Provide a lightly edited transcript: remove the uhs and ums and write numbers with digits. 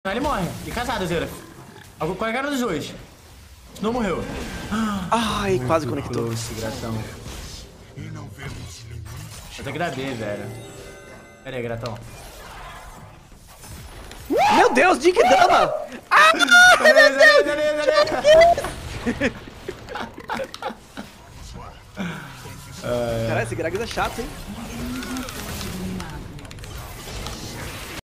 Ele morre. E casado, Zera. Qual é a cara dos dois? Não morreu. Ai, quase conectou. Esse gratão. Vou ter que dar B, velho. Pera aí, gratão. Meu Deus, Dick Dama! Ah, meu Deus! Caralho, esse Gragas é chato, hein?